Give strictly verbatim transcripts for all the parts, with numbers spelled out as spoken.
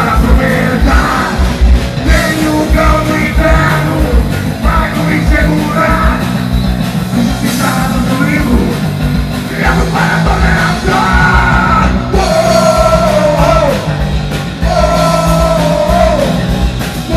para aproveitar. Nem o cão do inferno vai nos segurar. Suscitados do livro, viemos para tormentar. Oh, oh, oh, oh,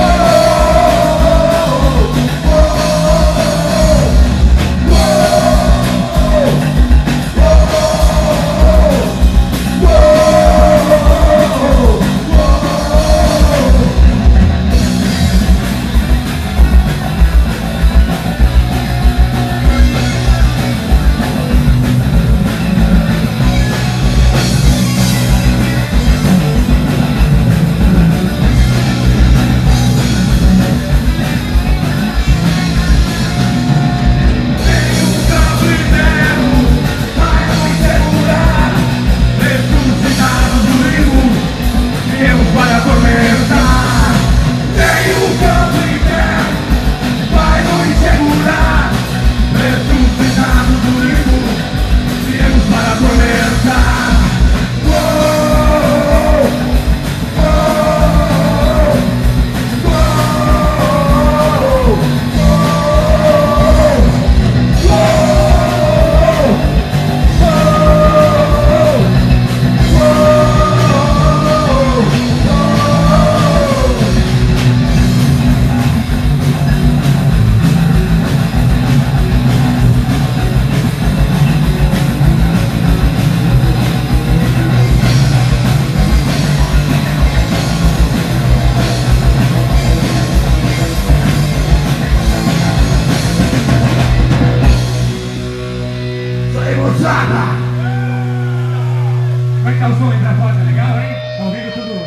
Como é que tá o som aí pra fora? Tá legal, hein? Tá ouvindo tudo?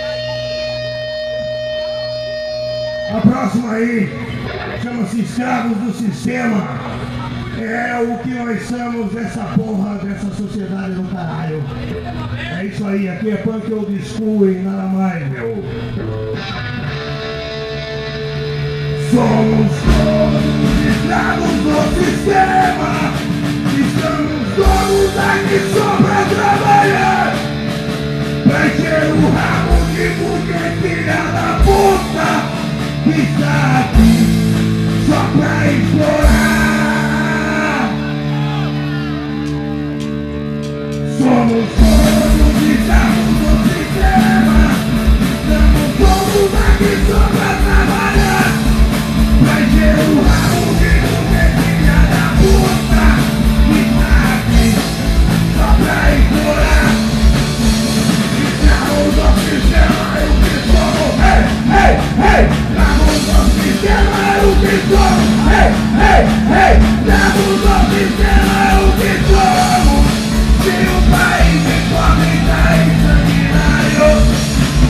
a próxima aí chama-se Escravos do Sistema. É o que nós somos dessa porra, dessa sociedade do caralho. É isso aí, aqui é punk old school e nada mais, meu. Somos todos escravos do sistema. Estamos todos aqui só pra trabalhar, pra encher o rabo de mulher filha da puta que está aqui só pra explorar. Somos todos escravos do sistema. Estamos todos aqui só pra trabalhar, pra encher o rabo de mulher filha da puta que está aqui só pra explorar. Escravos do sistema é o que somos. Ei, ei, ei! Escravos do sistema é o que somos. Ei, ei, ei! Escravos do sistema é o que somos. Se o país hipócrita e sanguinário.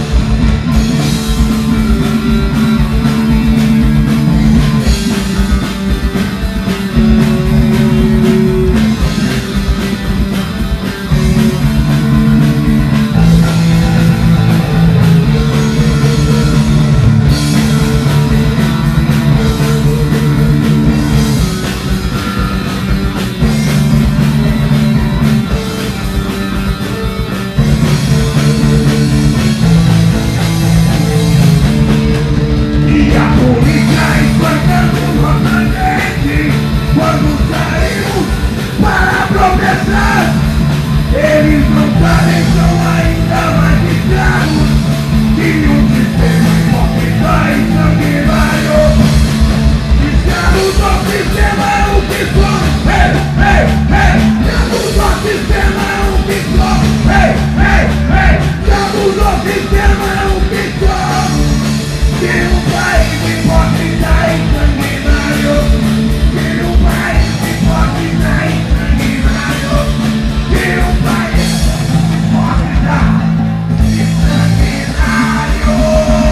Eles não sabem, são ainda mais escravos de um sistema hipócrita e sanguinário. Escravos do sistema é o que somos. Ei, ei, ei! Escravos do sistema é o que somos. Ei, ei, ei! Escravos do sistema é o que somos. De um país hipócrita e sanguinário. De um país hipócrita e sanguinário. De um país hipócrita e sanguinário.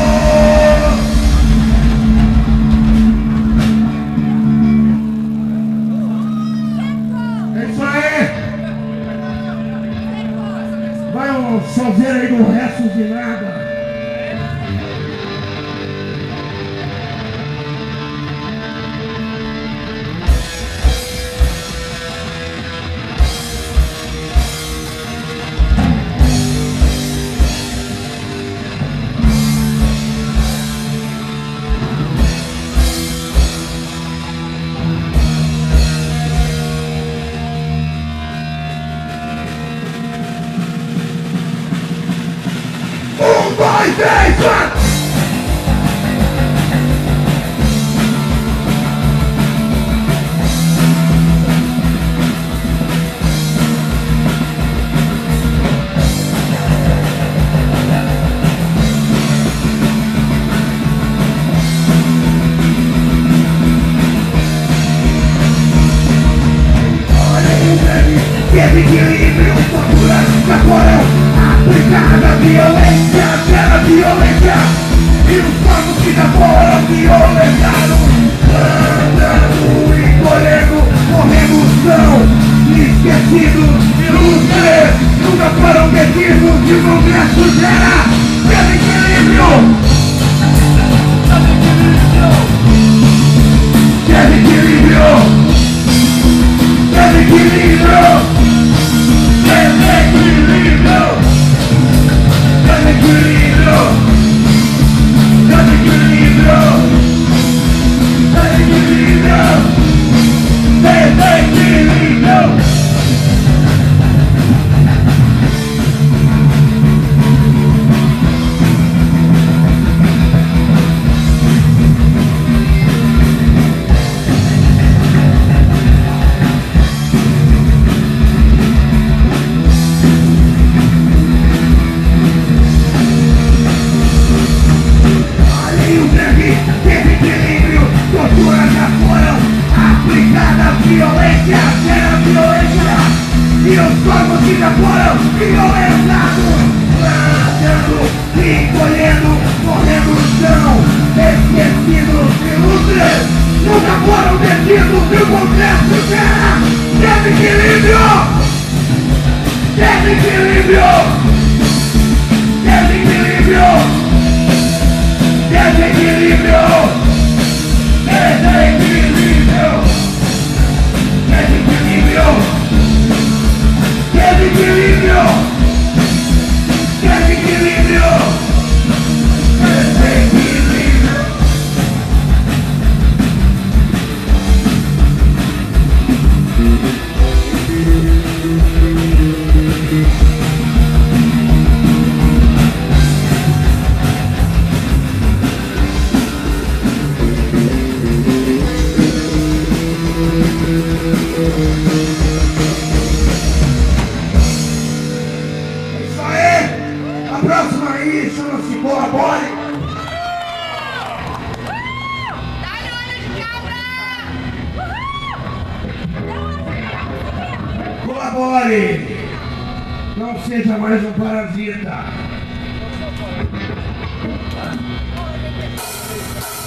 É isso aí. Vai um sozinho aí do resto de nada. que o Congresso gera desequilíbrio. Desequilíbrio. Desequilíbrio. Desequilíbrio. Desequilíbrio. Desequilíbrio. Desequilíbrio. Desequilíbrio. Desequilíbrio, tortura já foram aplicadas, violência gera violência, e os corpos que já foram violentados, plantando e colhendo, morrendo no chão, esquecidos ilustres, nunca foram detidos e o Congresso gera desequilíbrio, desequilíbrio, desequilíbrio. Desequilíbrio! Desequilíbrio! Desequilíbrio! Desequilíbrio! Desequilíbrio! Desequilíbrio! Isso aí! A próxima aí chama-se Colabore! Dá-lhe olho de cabra! Colabore! Não seja mais um parasita!